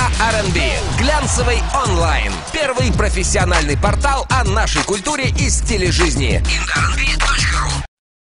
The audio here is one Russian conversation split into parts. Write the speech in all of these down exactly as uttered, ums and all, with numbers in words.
ар энд би. Глянцевый онлайн. Первый профессиональный портал о нашей культуре и стиле жизни. инди ар энд би точка ру.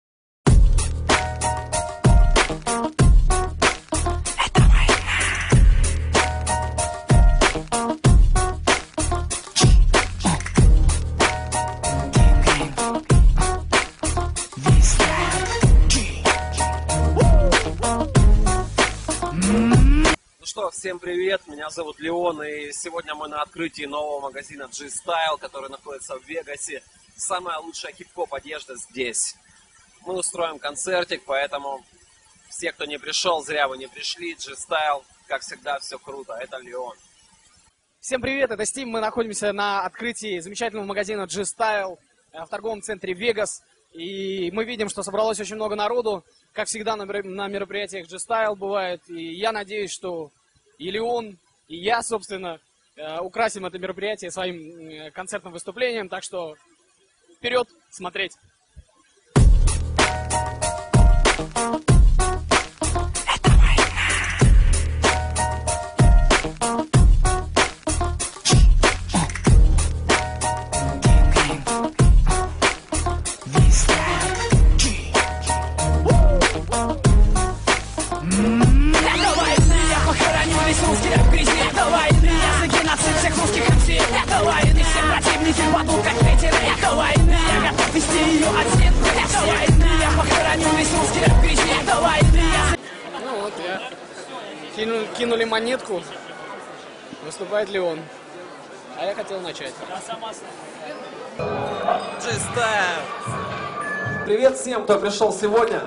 Всем привет, меня зовут Леон, и сегодня мы на открытии нового магазина G-Style, который находится в Вегасе. Самая лучшая хип-хоп одежда здесь. Мы устроим концертик, поэтому все, кто не пришел, зря вы не пришли. G-Style, как всегда, все круто. Это Леон. Всем привет, это Стим. Мы находимся на открытии замечательного магазина G-Style в торговом центре Вегас. И мы видим, что собралось очень много народу. Как всегда на мероприятиях G-Style бывает. И я надеюсь, что и Леон, и я, собственно, украсим это мероприятие своим концертным выступлением. Так что вперед смотреть! Ну вот, я кинули, кинули монетку, выступает Леон, а я хотел начать. G-Style! Привет всем, кто пришел сегодня.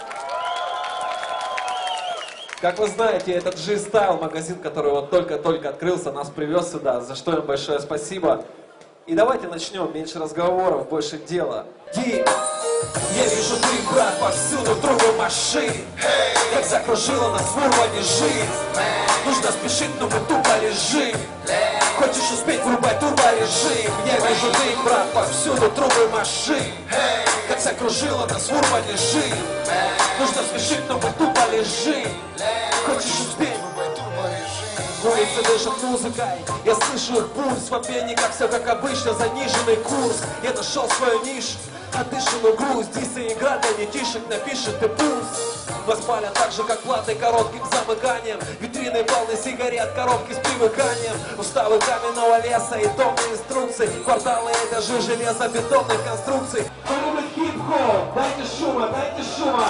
Как вы знаете, это G-Style, магазин, который вот только-только открылся, нас привез сюда, за что им большое спасибо. И давайте начнем, меньше разговоров, больше дела. Ди! Я вижу три, брат, повсюду трубы машин. Hey. Как закружила нас в урване жизнь. Hey. Нужно спешить, но мы тупо лежим. Hey. Хочешь успеть врубать турборежим? Я вижу три, брат, повсюду трубы машин. Hey. Как закружила нас в урване жизнь. Hey. Нужно спешить, но мы тупо лежим. Hey. Хочешь успеть? Улицы дышат музыкой, я слышу их пульс. В обменниках все как обычно, заниженный курс. Я нашел свою нишу, отдышанную грусть. Дисы играть, а не тишек напишет и пульс. Вас палят так же, как платой коротким замыканием. Витрины полны сигарет, коробки с примыканием. Уставы каменного леса и томные инструкции. Кварталы, этажи железобетонных конструкций. Кто любит хип-хоп? Дайте шума, дайте шума.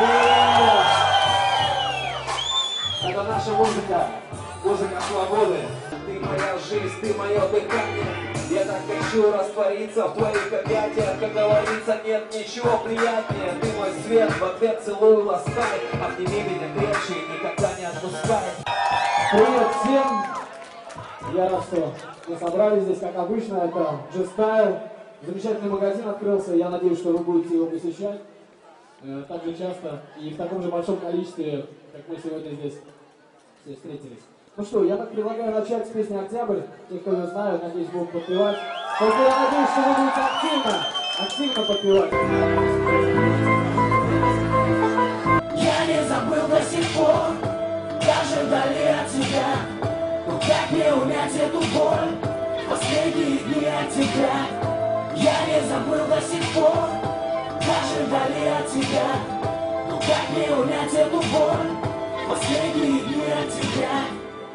Это наша музыка. Музыка свободы. Ты моя жизнь, ты мое дыхание. Я так хочу раствориться в твоих объятиях. Как говорится, нет ничего приятнее. Ты мой свет, в ответ целую, ласкай. Обними меня крепче и никогда не отпускай. Привет всем! Я рад, что мы собрались здесь, как обычно. Это G-Style. Замечательный магазин открылся. Я надеюсь, что вы будете его посещать э, так же часто и в таком же большом количестве, как мы сегодня здесь все встретились. Ну что, я так предлагаю начать с песни «Октябрь». Те, кто ее знают, надеюсь, будут подпевать. Только я надеюсь, что вы будете активно, активно подпевать. Я не забыл до сих пор, даже вдали от тебя. Но как мне унять эту боль, последние дни от тебя. Я не забыл до сих пор, даже вдали от тебя. Но как мне унять эту боль, последние дни от тебя.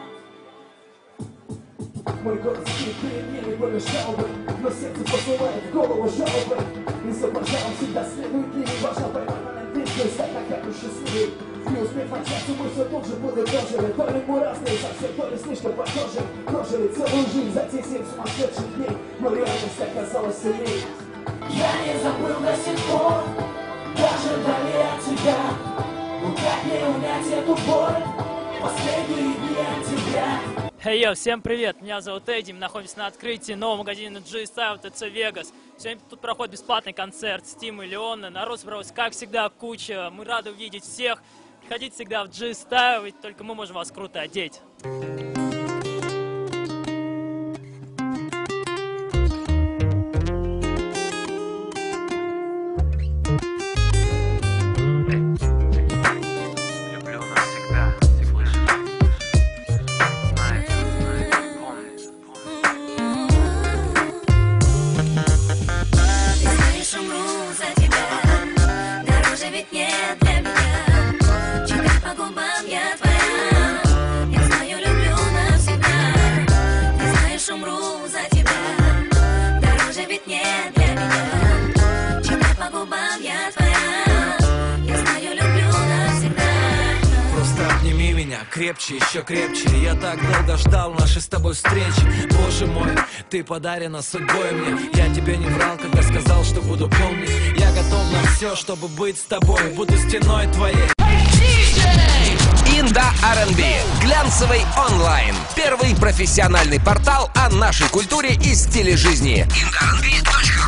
Мой голос перед ними помешал бы, но сердце посылает в голову жалобы. И за пожалуй всегда следует ли, важно поймать момент действия, стать на как счастливый. Не успев отчасти, мы все тут же будем дожили. То ли мы разные совсем, то ли слишком похожи. Прожили целую жизнь за те семь сумасшедших дней, но реальность оказалась сильнее. Я не забыл до сих пор, даже вдали от тебя. Ну как мне унять эту боль, последние дни от тебя. Хей, hey, всем привет, меня зовут Эдди, мы находимся на открытии нового магазина G-Style ти си Вегас. Сегодня тут проходит бесплатный концерт Стима и Леона, народ собрался, как всегда, куча, мы рады увидеть всех. Приходите всегда в G-Style, ведь только мы можем вас круто одеть. Люблю навсегда, ты слышишь? Знаешь. крепче, еще крепче. Я так долго ждал нашей с тобой встречи. Боже мой, ты подарена судьбой мне. Я тебе не врал, когда сказал, что буду помнить. Я готов на все, чтобы быть с тобой. Буду стеной твоей. Инда ар энд би. Глянцевый онлайн. Первый профессиональный портал о нашей культуре и стиле жизни. инда ар энд би точка ру